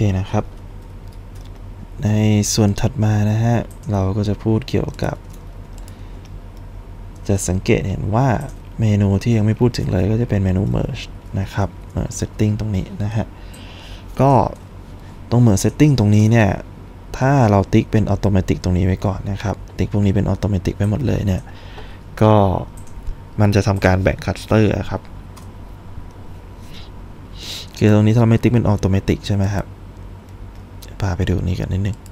นะครับในส่วนถัดมานะฮะเราก็จะพูดเกี่ยวกับจะสังเกตเห็นว่าเมนูที่ยังไม่พูดถึงเลยก็จะเป็นเมนู merge นะครับ merge setting ตรงนี้นะฮะก็ตรง merge setting ตรงนี้เนี่ยถ้าเราติ๊กเป็น automatic ตรงนี้ไว้ก่อนนะครับติ๊กพวกนี้เป็น automatic ไว้หมดเลยเนี่ยก็มันจะทำการแบ่ง cluster ครับคือตรงนี้ถ้าเราไม่ติ๊กเป็น automatic ใช่ไหมครับพาไปดูนี่กันนิดนึง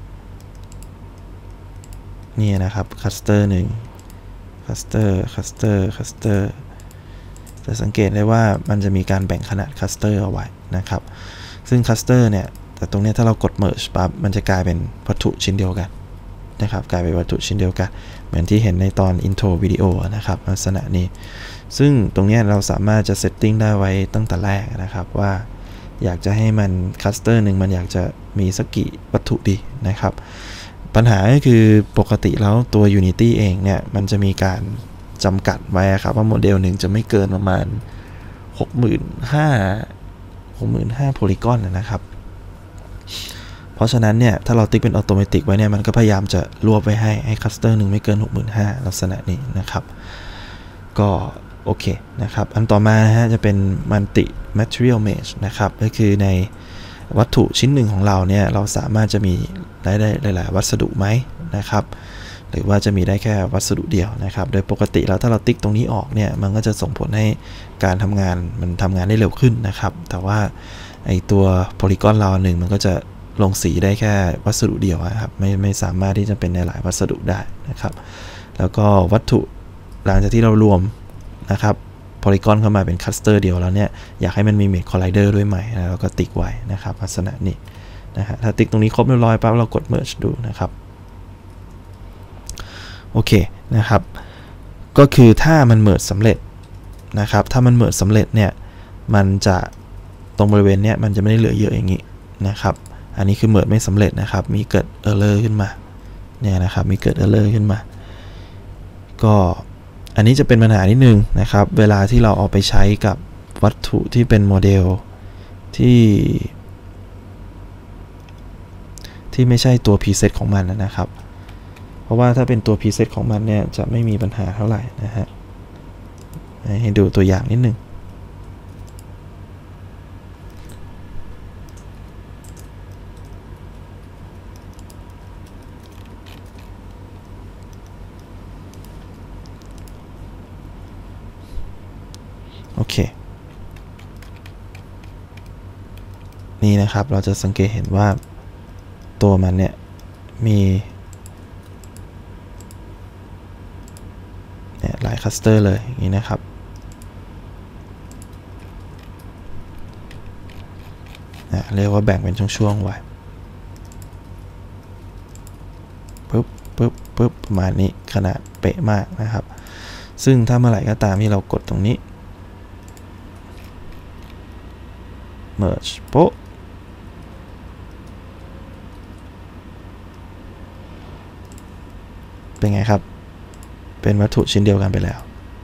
นี่นะครับ cluster 1 cluster จะสังเกตได้ว่ามันจะมีการแบ่งขนาด cluster เอาไว้นะครับซึ่ง cluster เนี่ยแต่ตรงนี้ถ้าเรากด merge ปั๊บมันจะกลายเป็นวัตถุชิ้นเดียวกันนะครับกลายเป็นวัตถุชิ้นเดียวกันเหมือนที่เห็นในตอน intro วิดีโอนะครับลักษณะนี้ซึ่งตรงนี้เราสามารถจะ setting ได้ไว้ตั้งแต่แรกนะครับว่าอยากจะให้มัน cluster หนึ่งมันอยากจะมีสักกี่วัตถุดีนะครับปัญหาก็คือปกติแล้วตัว Unity เองเนี่ยมันจะมีการจำกัดไว้ครับว่าโมเดลหนึ่งจะไม่เกินประมาณ 65,000 โพลีกอนนะครับเพราะฉะนั้นเนี่ยถ้าเราติ๊กเป็นออโตเมติกไว้เนี่ยมันก็พยายามจะรวบไว้ให้คลัสเตอร์หนึ่งไม่เกิน 65,000 ลักษณะนี้นะครับก็โอเคนะครับอันต่อมานะฮะจะเป็น Multi Material Mesh นะครับก็คือในวัตถุชิ้นหนึ่งของเราเนี่ยเราสามารถจะมีได้หลายๆวัสดุไหมนะครับหรือว่าจะมีได้แค่วัสดุเดียวนะครับโดยปกติแล้วถ้าเราติ๊กตรงนี้ออกเนี่ยมันก็จะส่งผลให้การทำงานมันทำงานได้เร็วขึ้นนะครับแต่ว่าไอตัวโพลีกอนเราหนึ่งมันก็จะลงสีได้แค่วัสดุเดียวครับไม่สามารถที่จะเป็นในหลายวัสดุได้นะครับแล้วก็วัตถุหลังจากที่เรารวมนะครับโพลีกอนเข้ามาเป็นคลัสเตอร์เดียวแล้วเนี่ยอยากให้มันมีเมชคอลไลเดอร์ด้วยไหมนะเราก็ติ๊กไว้นะครับลักษณะนี้นะฮะถ้าติ๊กตรงนี้ครบเรียบร้อยปั๊บเรากด merge ดูนะครับโอเคนะครับก็คือถ้ามันเมิร์จสำเร็จนะครับถ้ามันเมิร์จสำเร็จเนี่ยมันจะตรงบริเวณเนี้ยมันจะไม่ได้เหลือเยอะอย่างนี้นะครับอันนี้คือเมิร์จไม่สำเร็จนะครับมีเกิด error ขึ้นมาเนี่ยนะครับมีเกิด error ขึ้นมาก็อันนี้จะเป็นปัญหานิดนึงนะครับเวลาที่เราเอาไปใช้กับวัตถุที่เป็นโมเดลที่ไม่ใช่ตัว preset ของมันนะครับเพราะว่าถ้าเป็นตัว preset ของมันเนี่ยจะไม่มีปัญหาเท่าไหร่นะฮะให้ดูตัวอย่างนิดนึงโอเคนี่นะครับเราจะสังเกตเห็นว่าตัวมันเนี่ยมีหลายคลัสเตอร์เลยอย่างนี้นะครับเรียกว่าแบ่งเป็นช่วงๆไว้ปึ๊บประมาณนี้ขนาดเป๊ะมากนะครับซึ่งถ้าเมื่อไหร่ก็ตามที่เรากดตรงนี้ merge โป๊ะเป็นไงครับเป็นวัตถุชิ้นเดียวกันไปแล้ว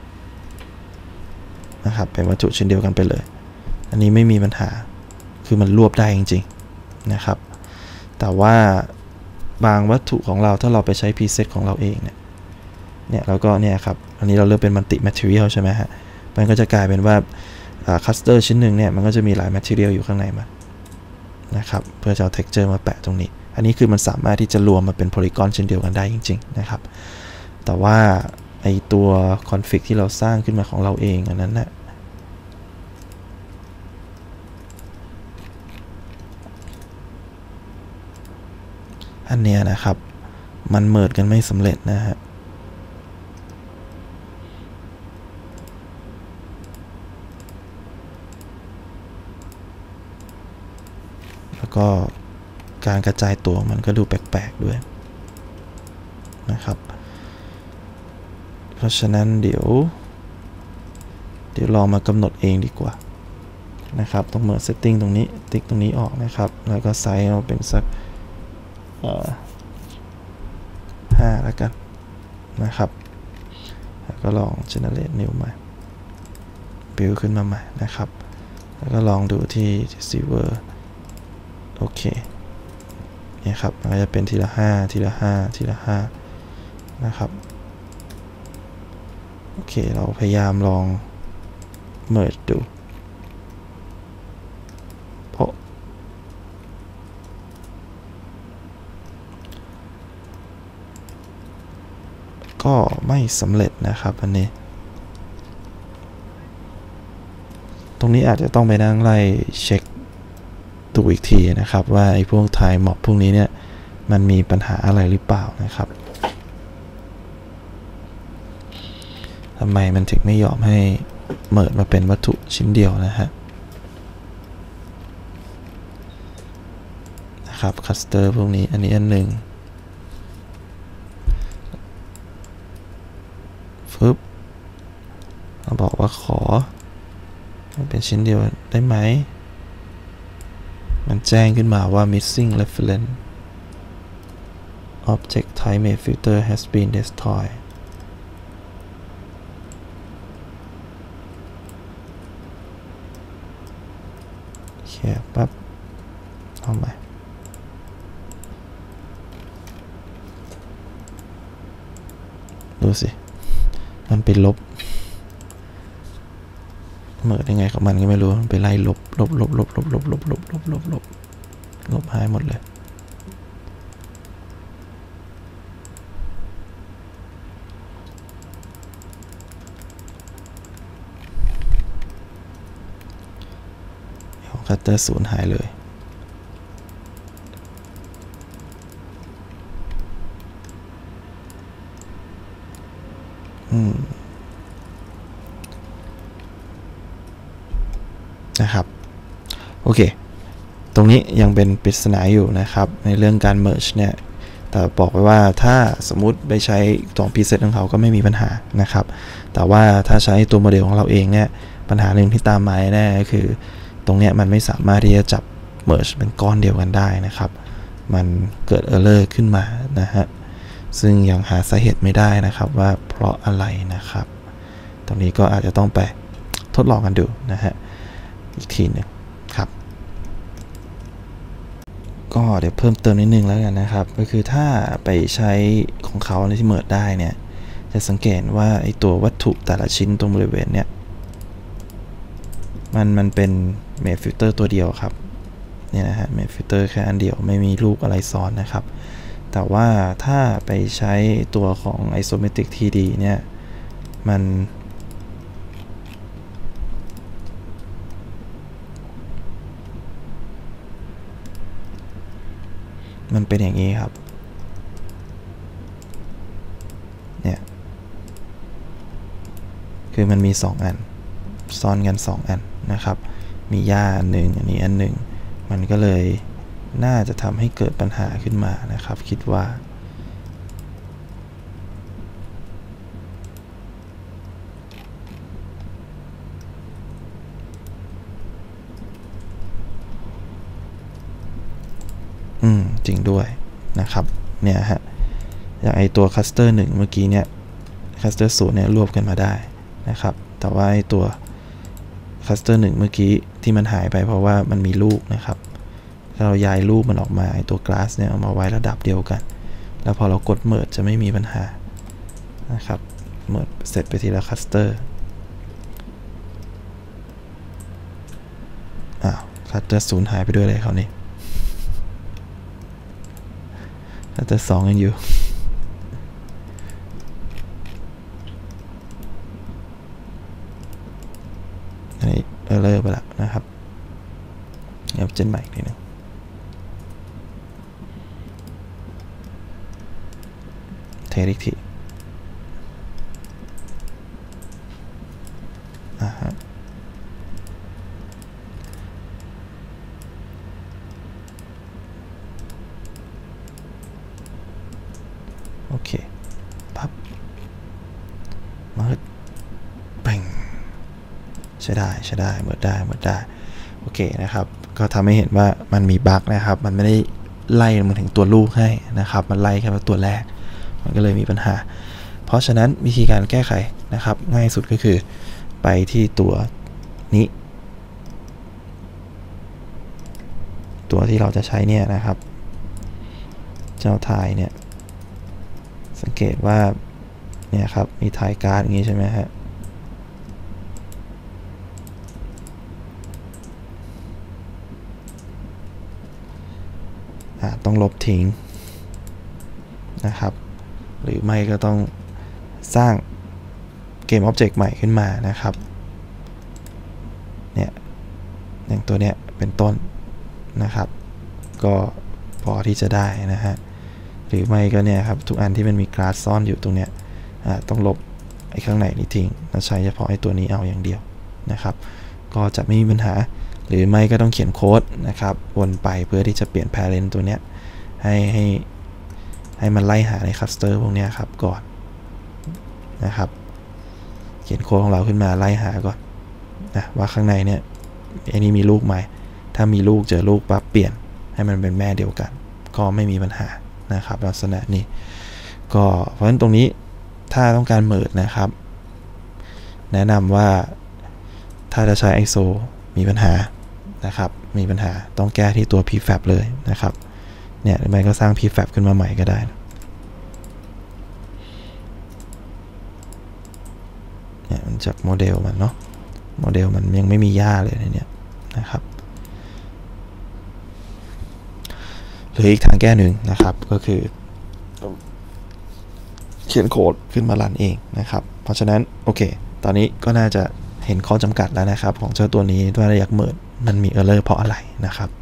นะครับเป็นวัตถุชิ้นเดียวกันไปเลยอันนี้ไม่มีปัญหาคือมันรวบได้จริงๆนะครับแต่ว่าบางวัตถุของเราถ้าเราไปใช้ preset ของเราเองเนี่ยเราก็เนี่ยครับอันนี้เราเลือกเป็น multi material ใช่ไหมฮะมันก็จะกลายเป็นว่าcluster ชิ้นหนึ่งเนี่ยมันก็จะมีหลาย material อยู่ข้างในมันนะครับเพื่อจะเอา texture มาแปะตรงนี้อันนี้คือมันสามารถที่จะรวมมาเป็น polygon ชิ้นเดียวกันได้จริงๆนะครับแต่ว่าไอตัว config ที่เราสร้างขึ้นมาของเราเองอันนั้นนะอันเนี้ยนะครับมันเมิร์จกันไม่สำเร็จนะฮะแล้วก็การกระจายตัวมันก็ดูแปลกๆด้วยนะครับเพราะฉะนั้นเดี๋ยวลองมากำหนดเองดีกว่านะครับต้องเมิร์จ setting ตรงนี้ติ๊กตรงนี้ออกนะครับแล้วก็ไซส์เอาเป็นสัก5แล้วกันนะครับแล้วก็ลอง generate new ใหม่ build ขึ้นมาใหม่นะครับแล้วก็ลองดูที่ receiver โอเคเนี่ยครับมันก็จะเป็นทีละ5ทีละ5ทีละ5นะครับโอเคเราพยายามลอง merge ดูเพราะก็ไม่สำเร็จนะครับอันนี้ตรงนี้อาจจะต้องไปนั่งไล่เช็คดูอีกทีนะครับว่าไอ้พวกไทม์ม็อบพวกนี้เนี่ยมันมีปัญหาอะไรหรือเปล่านะครับทำไมมันถึงไม่ยอมให้เมิร์จมาเป็นวัตถุชิ้นเดียวนะครับคัสเตอร์พวกนี้อันนี้อันหนึ่งฟึบเราบอกว่าขอมันเป็นชิ้นเดียวได้ไหมมันแจ้งขึ้นมาว่า missing reference object type made filter has been destroyed แค่ปั๊บเอาใหม่ดูสิมันไปลบเหมือนยังไงของมันก็ไม่รู้มันไปไล่ลบหายหมดเลยของคัตเตอร์ศูนย์หายเลยนะครับโอเคตรงนี้ยังเป็นปริศนาอยู่นะครับในเรื่องการ merge เนี่ยแต่บอกไว้ว่าถ้าสมมุติไปใช้2 preset ของเขาก็ไม่มีปัญหานะครับแต่ว่าถ้าใช้ตัวโมเดลของเราเองเนี่ยปัญหาหนึ่งที่ตามมาแน่ก็คือตรงเนี้ยมันไม่สามารถที่จะจับ merge เป็นก้อนเดียวกันได้นะครับมันเกิด error ขึ้นมานะฮะซึ่งยังหาสาเหตุไม่ได้นะครับว่าเพราะอะไรนะครับตรงนี้ก็อาจจะต้องไปทดลองกันดูนะฮะอีกทีหนึ่งครับก็เดี๋ยวเพิ่มเติมนิดนึงแล้วกันนะครับก็คือถ้าไปใช้ของเขาในที่เมิร์จได้เนี่ยจะสังเกตว่าไอตัววัตถุแต่ละชิ้นตรงบริเวณเนี่ยมันเป็นเมดฟิลเตอร์ตัวเดียวครับเนี่ยนะฮะเมดฟิลเตอร์แค่อันเดียวไม่มีรูปอะไรซ้อนนะครับแต่ว่าถ้าไปใช้ตัวของ Isometric 3D เนี่ยมันเป็นอย่างนี้ครับเนี่ยคือมันมี2อันซ้อนกัน2อันนะครับมีหญ้าอันหนึ่งอันนี้อันหนึ่งมันก็เลยน่าจะทำให้เกิดปัญหาขึ้นมานะครับคิดว่าจริงด้วยนะครับเนี่ยฮะอย่างไอตัวคัสเตอร์1เมื่อกี้เนี่ยคัสเตอร์0เนี่ยรวบกันมาได้นะครับแต่ว่าไอตัวคัสเตอร์1เมื่อกี้ที่มันหายไปเพราะว่ามันมีลูกนะครับถ้าเราย้ายลูกมันออกมาไอตัวกลาสเนี่ยเอามาไว้ระดับเดียวกันแล้วพอเรากดเมิร์จจะไม่มีปัญหานะครับเมิร์จเสร็จไปทีละคัสเตอร์คัสเตอร์0หายไปด้วยเลยคราวนี้คัสเตอร์2ยังอยู่อันนี้เลิกไปแล้วนะครับเดี๋ยวเจนใหม่อีกทีนึงเทสอีกทีโอเคปั๊บเมิร์จแบ่งใช้ได้เมิร์จได้โอเคนะครับก็ทำให้เห็นว่ามันมีบั๊กนะครับมันไม่ได้ไล่มาถึงตัวลูกให้นะครับมันไล่แค่ตัวแรกมันก็เลยมีปัญหาเพราะฉะนั้นวิธีการแก้ไขนะครับง่ายสุดก็คือไปที่ตัวนี้ตัวที่เราจะใช้เนี่ยนะครับเจ้าทายเนี่ยสังเกตว่าเนี่ยครับมีทายการ์ดอย่างนี้ใช่ไหมฮะต้องลบทิ้งนะครับหรือไม่ก็ต้องสร้างเกม Object ใหม่ขึ้นมานะครับเนี่ยอย่างตัวเนี้ยเป็นต้นนะครับก็พอที่จะได้นะฮะหรือไม่ก็เนี่ยครับทุกอันที่มันมีกราสซ่อนอยู่ตรงเนี้ยต้องลบไอ้ข้างในนี้ทิ้งแล้วใช้เฉพาะไอ้ตัวนี้เอาอย่างเดียวนะครับก็จะไม่มีปัญหาหรือไม่ก็ต้องเขียนโค้ดนะครับวนไปเพื่อที่จะเปลี่ยน parent ตัวเนี้ยให้มันไล่หาในคลัสเตอร์พวกนี้ครับก่อนนะครับเขียนโค้ดของเราขึ้นมาไล่หาก่อนนะว่าข้างในเนี่ยไอ้นี่มีลูกไหมถ้ามีลูกเจอลูกปั๊บเปลี่ยนให้มันเป็นแม่เดียวกันก็ไม่มีปัญหานะครับลักษณะนี้ก็เพราะฉะนั้นตรงนี้ถ้าต้องการเมิร์จนะครับแนะนำว่าถ้าจะใช้ ISO มีปัญหานะครับมีปัญหาต้องแก้ที่ตัว prefab เลยนะครับเนี่ยมันก็สร้าง prefab ขึ้นมาใหม่ก็ได้เนี่ยจากโมเดลมันเนาะโมเดลมันยังไม่มีหญ้าเลยเนี่ยนะครับหรืออีกทางแก้หนึ่งนะครับก็คือเขียนโค้ดขึ้นมารันเองนะครับเพราะฉะนั้นโอเคตอนนี้ก็น่าจะเห็นข้อจำกัดแล้วนะครับของเจ้าตัวนี้ว่าอยากเมิร์จมันมี error เพราะอะไรนะครับ